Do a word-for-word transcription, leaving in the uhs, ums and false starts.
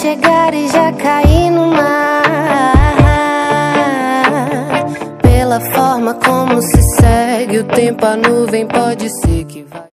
chegar e já cair no mar. Pela forma como se segue o tempo, a nuvem pode ser